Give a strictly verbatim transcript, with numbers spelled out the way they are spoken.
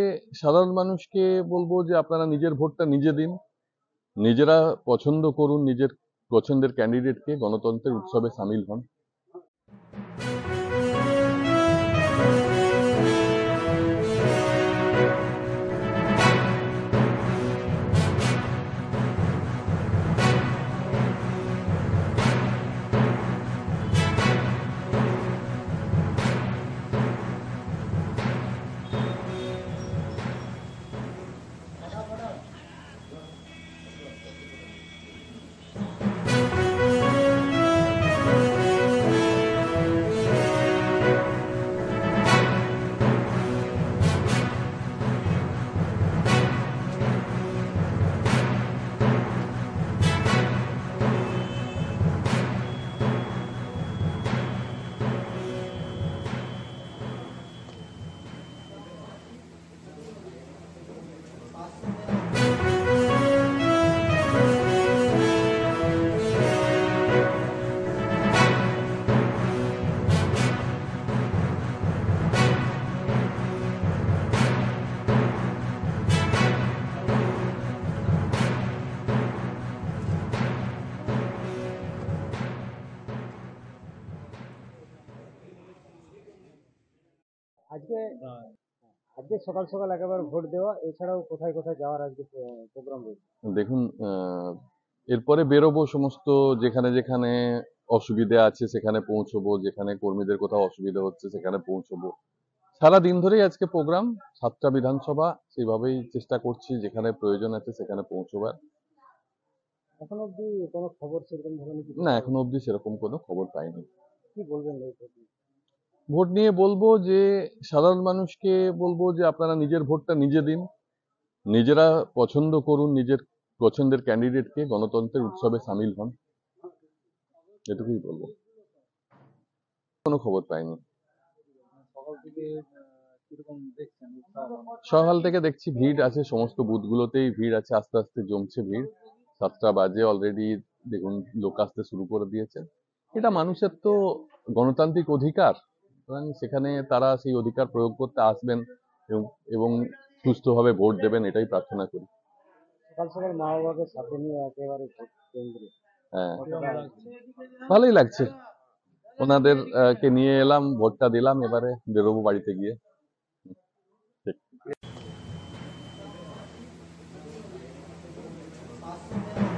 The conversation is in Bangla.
সাধারণ মানুষকে বলবো যে আপনারা নিজের ভোটটা নিজে দিন, নিজেরা পছন্দ করুন নিজের পছন্দের ক্যান্ডিডেটকে, গণতন্ত্রের উৎসবে সামিল হন। আজকে আজকে সকাল সকাল একেবারে ভোট দেওয়া, এছাড়াও কোথায় কোথায় যাওয়ার আজকে প্রোগ্রাম রয়েছে? দেখুন, এরপরে বেরোবো, সমস্ত যেখানে যেখানে অসুবিধে আছে সেখানে পৌঁছবো, যেখানে কর্মীদের কোথাও অসুবিধা হচ্ছে সেখানে পৌঁছবো। সারা দিন ধরেই আজকে প্রোগ্রাম, সাতটা বিধানসভা, সেইভাবেই চেষ্টা করছি যেখানে প্রয়োজন আছে সেখানে পৌঁছবার। এখন অব্দি কোনো খবর সেরকম ধরনের কিছু না, এখনো অবধি সেরকম কোনো খবর পাইনি। কি বলবেন এই ভোট নিয়ে? ভোট নিয়ে বলবো যে সাধারণ মানুষকে বলবো যে আপনারা নিজের ভোটটা নিজে দিন, নিজেরা পছন্দ করুন নিজের পছন্দের ক্যান্ডিডেটকে, গণতন্ত্রের উৎসবে সামিল হন। এটুকুই বলবো। কোনো খবর পাইনি। সকাল থেকে কিরকম দেখছেন? সকাল থেকে দেখছি ভিড় আছে, সমস্ত বুথগুলোতেই ভিড় আছে, আস্তে আস্তে জমছে ভিড়। সাতটা বাজে অলরেডি, দেখুন লোক আসতে শুরু করে দিয়েছে। এটা মানুষের তো গণতান্ত্রিক অধিকার, সুতরাং সেখানে তারা সেই অধিকার প্রয়োগ করতে আসবেন এবং সুস্থভাবে ভোট দেবেন, এটাই প্রার্থনা করি। সকাল সকাল মা বাবাকে সাথে নিয়ে একেবারে ভোট কেন্দ্রে, হ্যাঁ, ভালোই লাগছে। ওনাদের কে নিয়ে এলাম, ভোটটা দিলাম, এবারে বেরোবো বাড়িতে গিয়ে। ঠিক।